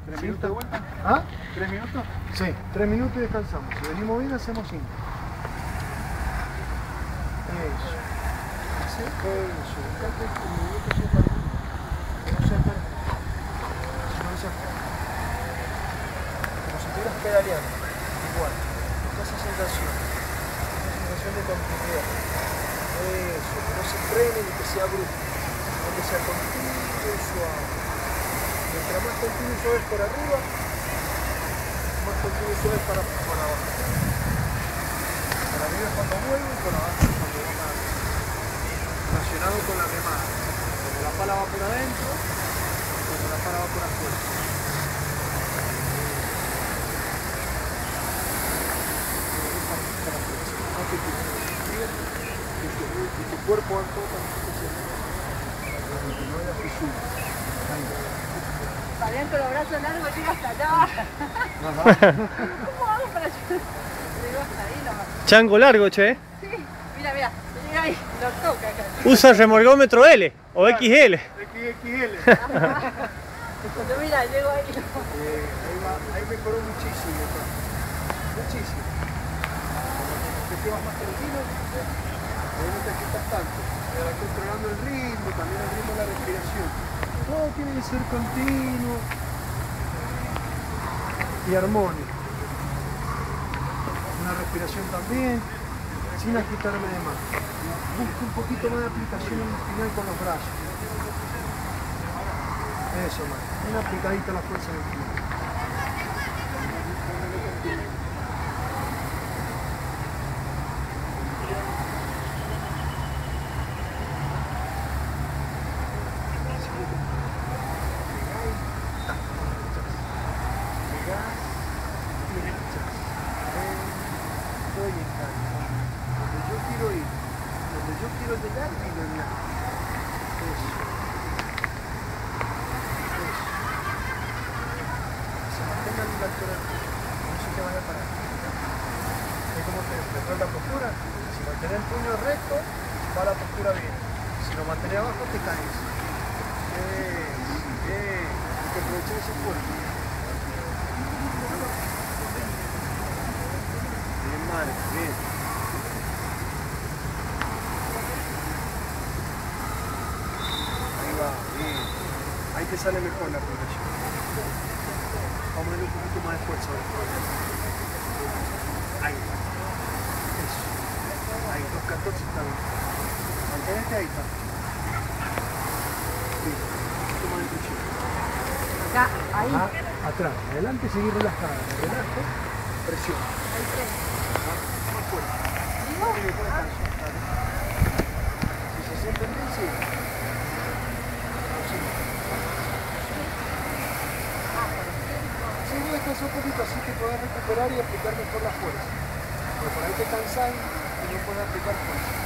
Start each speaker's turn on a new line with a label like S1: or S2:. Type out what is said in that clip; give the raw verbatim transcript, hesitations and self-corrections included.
S1: ¿Tres minutos de vuelta?
S2: ¿Ah?
S1: ¿Tres minutos?
S2: Sí, tres minutos y descansamos. Si venimos bien, hacemos cinco. Eso. Eso. Buscate un minuto sin partido. Que no sea perdido. Si no se como si estuvieras pedaleando. Igual. Busca esa sensación. Esa sensación de continuidad. Eso. Que no se frene ni que sea brusco. Sino que sea continuo y suave. Mientras más continuo y suave por arriba, más continuo y suave para por abajo. Por arriba es cuando vuelvo y por abajo es cuando va más relacionado con la remada. Cuando la pala va por adentro, cuando la pala va por afuera. No te quites. Y tu cuerpo va todo para que se no haya fisura.
S3: Fabián con los brazos largos llega hasta allá. ¿Cómo hago para llegar? Llego hasta ahí nomás.
S4: Chango largo, che.
S3: Sí, mira, mira, llega ahí, lo toca acá.
S4: Usa el remolgómetro L o X L.
S2: X L.
S3: Cuando mira, llego ahí.
S2: Eh, ahí, va, ahí mejoró muchísimo, ¿no? Muchísimo. Te quedas más tranquilo, no te agitas tanto. Ahora controlando el ritmo, también el ritmo de la respiración. Todo tiene que ser continuo y armónico. Una respiración también, sin agitarme de más. Busco un poquito más de aplicación en el final con los brazos. Eso, man. Una aplicadita la fuerza en el final. Donde yo quiero ir, donde yo quiero llegar y llegar. Eso. Eso. Que se mantenga la altura del cuello, no se te vaya a parar. ¿Ves cómo te recuerda la postura? Si mantenés el puño recto, va la postura bien. Si lo mantenés abajo, te caes. Bien, bien. Hay que aprovechar ese cuerpo. Bien, madre, bien. Ahí va, bien. Ahí te sale mejor la progresión. Vamos a darle un poquito más de fuerza después. Ahí. Eso. Ahí, dos catorce está bien. Mantenete ahí, está. Bien. Un poquito más de presión.
S3: Acá, ahí.
S2: Ah, atrás, adelante, seguir relajada. Relajo, presión.
S3: Ahí está.
S2: Más fuerte.
S3: ¿Digo?
S2: Sí, por acá. Si se sienten bien, sí. Sí, voy a descansar un poquito así que puedas recuperar y aplicar mejor la fuerza. Porque por ahí te cansás y no puedes aplicar fuerza.